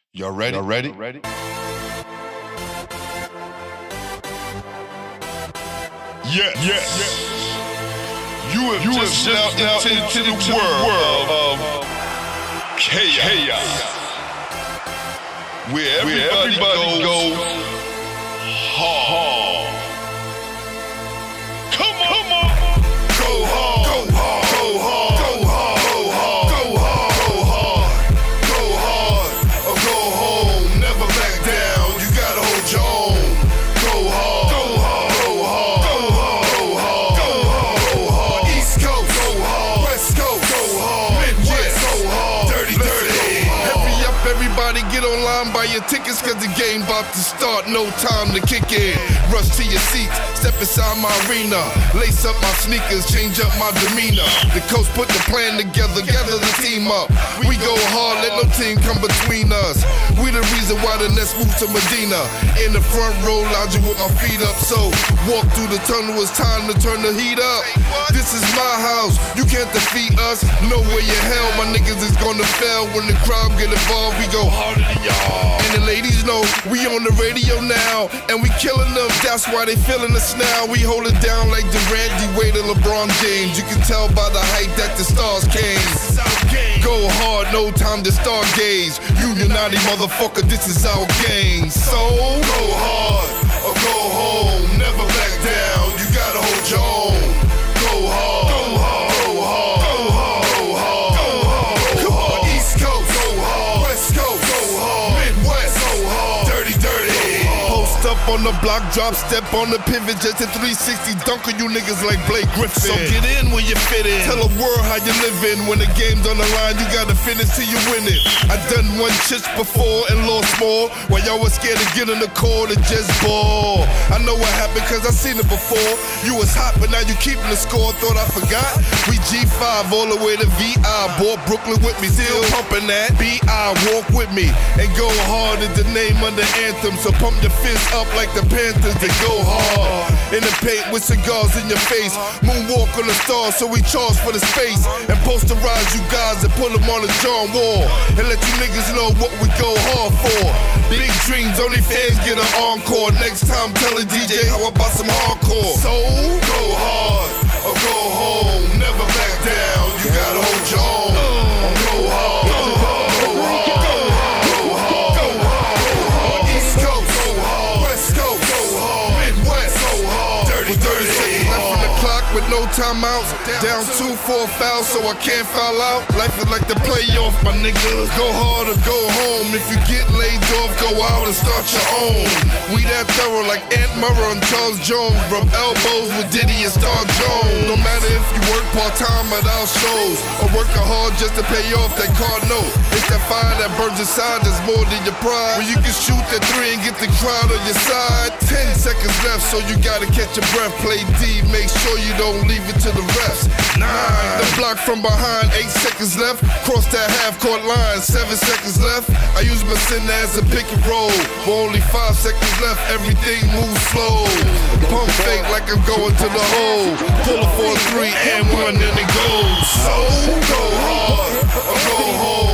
Y'all ready? Y'all ready? Yes. You have just stepped into the world of chaos. Where everybody goes hard. Come on. Go hard. Go hard. Go hard. Go hard. Go hard. Go hard. Or go home. Never back down. You gotta hold your own. Go hard. Go hard. Go hard. Go hard. Go hard. Go hard. East Coast. Go hard. West Coast. Go hard. Midwest. Go hard. Dirty. Hurry up, everybody, get online, buy your tickets, cause the game about to start. No time to kick in. Rush to your seats, step inside my arena. Lace up my sneakers, change up my demeanor. The coach put the plan together, gather the team up. We go hard, let no team come between us. We the reason why the Nets moved to Medina. In the front row, lounging with my feet up. So, walk through the tunnel, it's time to turn the heat up. This is my house, you can't defeat us. No way in hell, my niggas is gonna fail. When the crowd get involved, we go harder than y'all. And the ladies know, we on the radio now. And we killing them, that's why they feeling us now. We hold it down like Durant, D-Wade, and LeBron James. You can tell by the hype that the stars came. Go hard, no time to stargaze. Illuminati motherfucker, this is our game. So, go hard or go home. Never back down, you gotta hold your own. Go hard, go hard, go hard, go hard, go hard, go hard. East Coast, go hard. West Coast, go hard. Midwest, go hard. Dirty. Post up on the block, drop step on the pivot, just a 360 dunk on you niggas like Blake Griffin. So get in when you fit in. Tell the world how you living. When the game's on the line, you gotta finish till you win it. I done won chits before and lost more. While y'all was scared to get in the court and just ball. I know what happened cause I seen it before. You was hot, but now you keeping the score. Thought I forgot? We G5 all the way to VI. Bought Brooklyn with me, still pumping that. BI, walk with me and go hard is the name of the anthem. So pump your fist up like the Panthers, they go hard. In the paint with cigars in your face. Moonwalk on the stars so we charge for the space. And posterize you guys and pull them on the John Wall. And let you niggas know what we go hard for. Big dreams, only fans get an encore. Next time tell a DJ how about some hardcore. So, go hard or go home. Never back down, you gotta hold your own. Go hard. With no timeouts, down 2 for a foul, so I can't foul out. Life is like the playoff, my niggas. Go hard or go home. If you get laid off, go out and start your own. We that thorough like Ant Murrah and Charles Jones. Rub elbows with Diddy and Star Jones. No matter if you work part-time at our shows or working hard just to pay off that car note. It's that fire that burns inside that's more than your pride. When you can shoot that 3 and get the crowd on your side. 10 seconds left, so you gotta catch your breath. Play D, make sure you don't leave it to the refs. 9, the block from behind, 8 seconds left. Cross that half-court line, 7 seconds left. I use my center as a pick and roll. For only 5 seconds left, everything moves slow. Pump fake like I'm going to the hole. Pull a 4-3 and 1, then it goes. So, go hard or go home.